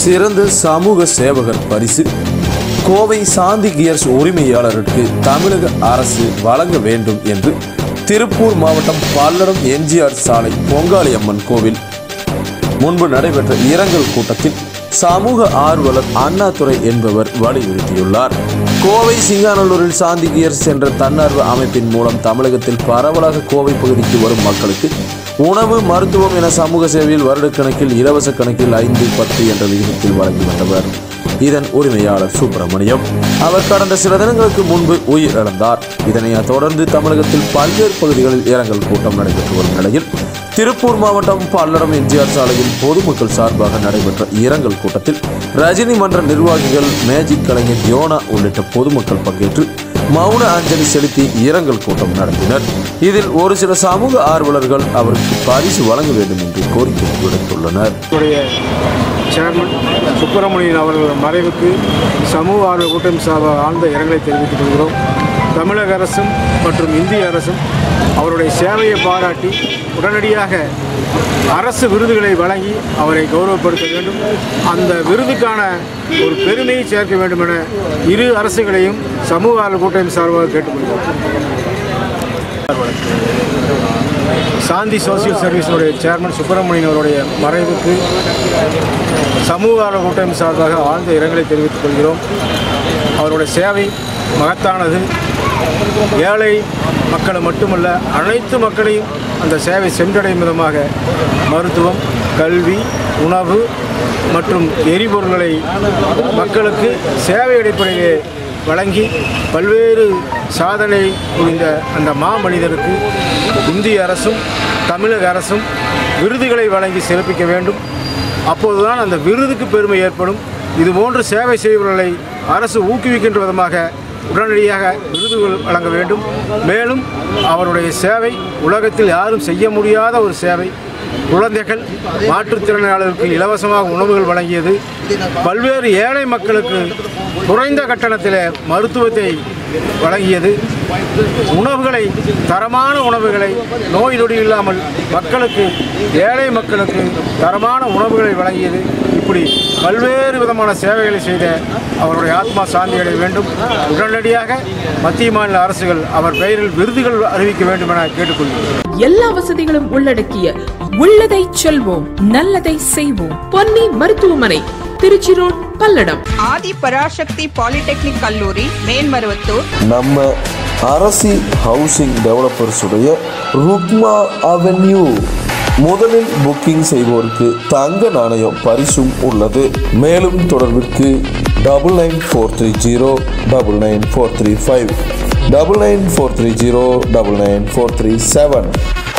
சிறந்த சமூக சேவகர் பரிசு கோவை சாந்தி கியர்ஸ் உரிமையாளருக்கு தமிழக அரசு வழங்க வேண்டும் என்று திருப்பூர் மாவட்டம் பல்லடம் எம்ஜிஆர் சாலை பொங்காளி அம்மன் கோவில் முன்பு நடைபெற்ற இரங்கல் கூட்டத்தில் சமூக ஆர்வலர் அண்ணாதுரை என்பவர் வலியுறுத்தியுள்ளார். கோவை சிங்காநல்லூரில் சாந்தி கியர்ஸ் என்ற தன்னார்வ அமைப்பின் மூலம் தமிழகத்தில் பரவலாக கோவை பகுதிக்கு வரும் மக்களுக்கு உணவு, மருத்துவம் என சமூக சேவையில் வருடக்கணக்கில் இலவச கணக்கில் 5-10 என்ற விகிதத்தில் வழங்கி வந்தவர். இதன் உரிமையாளர் சுப்பிரமணியம். அவர் கடந்த சில தினங்களுக்கு முன்பு உயிரிழந்தார். இதனை தொடர்ந்து தமிழகத்தில் பல்வேறு பகுதிகளில் இரங்கல் கூட்டம் நடைபெற்று வரும் நிலையில் திருப்பூர் மாவட்டம் பல்லடம் எம்ஜிஆர் சாலையில் பொதுமக்கள் சார்பாக நடைபெற்ற இரங்கல் கூட்டத்தில் ரஜினி மன்ற நிர்வாகிகள், மேஜிக் கலைஞர் யோனா உள்ளிட்ட பொதுமக்கள் பங்கேற்று மௌன அஞ்சலி செலுத்தி இரங்கல் கூட்டம் நடத்தினர். இதில் ஒரு சில சமூக ஆர்வலர்கள் அவருக்கு பரிசு வழங்க வேண்டும் என்று கோரிக்கை விடுத்துள்ளனர். சேர்மன் சுப்பிரமணியன் அவர்கள் மறைவுக்கு சமூக ஆர்வ கூட்டம் சார்பாக ஆழ்ந்த இரங்கலை தெரிவித்துக் கொள்கிறோம். தமிழக அரசும் மற்றும் இந்திய அரசும் அவருடைய சேவையை பாராட்டி உடனடியாக அரசு விருதுகளை வழங்கி அவரை கௌரவப்படுத்த வேண்டும். அந்த விருதுக்கான ஒரு பெருமையை சேர்க்க வேண்டும் என இரு அரசுகளையும் சமூக ஆர்வ கூட்டம் சார்பாக கேட்டுக்கொள்கிறோம். சாந்தி சோசியல் சர்வீஸுடைய சேர்மன் சுப்பிரமணியன் அவருடைய மறைவுக்கு சமூக ஆர்வ கூட்டம் சார்பாக ஆழ்ந்த இரங்கலை தெரிவித்துக் கொள்கிறோம். அவருடைய சேவை மகத்தானது. ஏழை மக்களை மட்டுமல்ல, அனைத்து மக்களையும் அந்த சேவை சென்றடையும் விதமாக மருத்துவம், கல்வி, உணவு மற்றும் எரிபொருள்களை மக்களுக்கு சேவை அடிப்படையிலே வழங்கி பல்வேறு சாதனை புரிந்த அந்த மாமனிதருக்கு இந்திய அரசும் தமிழக அரசும் விருதுகளை வழங்கி சிறப்பிக்க வேண்டும். அப்போதுதான் அந்த விருதுக்கு பெருமை ஏற்படும். இதுபோன்று சேவை செய்பவர்களை அரசு ஊக்குவிக்கின்ற விதமாக உடனடியாக விருதுகள் வழங்க வேண்டும். மேலும் அவருடைய சேவை உலகத்தில் யாரும் செய்ய முடியாத ஒரு சேவை. குழந்தைகள், மாற்றுத்திறனாளர்களுக்கு இலவசமாக உணவுகள் வழங்கியது. பல்வேறு ஏழை மக்களுக்கு குறைந்த கட்டணத்தில் மருத்துவத்தை வழங்கியது. உணவுகளை, தரமான உணவுகளை, நோய் நொடி இல்லாமல் மக்களுக்கு, ஏழை மக்களுக்கு தரமான உணவுகளை வழங்கியது. இப்படி பல்வேறு விதமான சேவைகளை செய்த அவருடைய ஆத்மா சாந்தி அடைய வேண்டும். உடனடியாக மத்திய மாநில அரசுகள் அவர் பெயரில் விருதுகள் அறிவிக்க வேண்டும் என கேட்டுக்கொள்கிறேன். எல்லா வசதிகளும் உள்ளடக்கிய உள்ளதை செல்வோம், நல்லதை செய்வோம். பொன்னி மருத்துவமனை, திருச்சி ரோட், பல்லடம். ஆதி பராசக்தி பாலிடெக்னிக் கல்லூரி, மேல்மருவத்தூர். நம்ம அரசி ஹவுசிங் டெவலப்பர்ஸ் உடைய ருக்மா அவென்யூ. முதலில் புக்கிங் செய்வோருக்கு தங்க நாணயம் பரிசும் உள்ளது. மேலும் தொடர்பிற்கு 9943099435 9943099437.